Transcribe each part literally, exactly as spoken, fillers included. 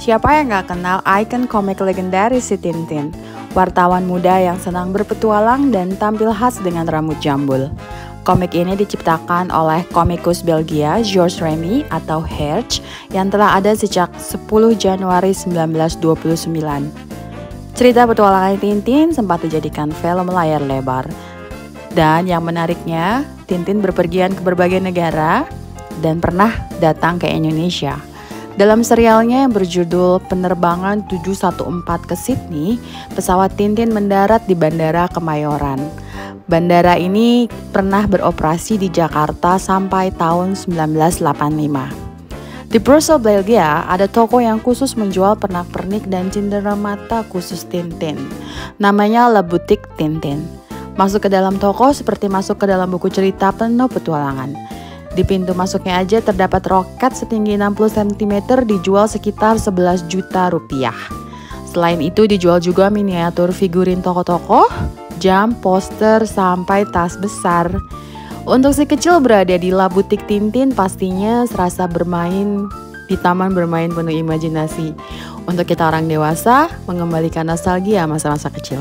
Siapa yang gak kenal ikon komik legendaris si Tintin? Wartawan muda yang senang berpetualang dan tampil khas dengan rambut jambul. Komik ini diciptakan oleh komikus Belgia Georges Remy atau Hergé yang telah ada sejak sepuluh Januari seribu sembilan ratus dua puluh sembilan. Cerita petualangan Tintin sempat dijadikan film layar lebar. Dan yang menariknya, Tintin berpergian ke berbagai negara dan pernah datang ke Indonesia. Dalam serialnya yang berjudul Penerbangan tujuh satu empat ke Sydney, pesawat Tintin mendarat di Bandara Kemayoran. Bandara ini pernah beroperasi di Jakarta sampai tahun seribu sembilan ratus delapan puluh lima. Di Brussels, Belgia, ada toko yang khusus menjual pernak-pernik dan cenderamata khusus Tintin. Namanya La Boutique Tintin. Masuk ke dalam toko seperti masuk ke dalam buku cerita penuh petualangan. Di pintu masuknya aja terdapat roket setinggi enam puluh sentimeter dijual sekitar sebelas juta rupiah. Selain itu dijual juga miniatur figurin tokoh-tokoh, jam, poster, sampai tas besar. Untuk si kecil berada di La Boutique Tintin pastinya serasa bermain di taman bermain penuh imajinasi. Untuk kita orang dewasa, mengembalikan nostalgia masa-masa kecil.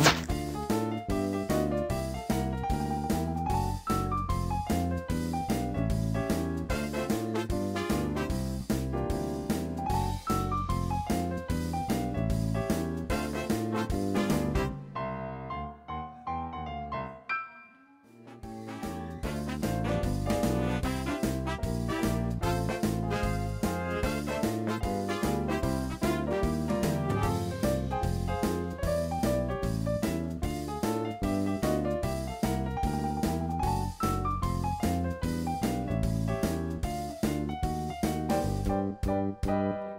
Thank you.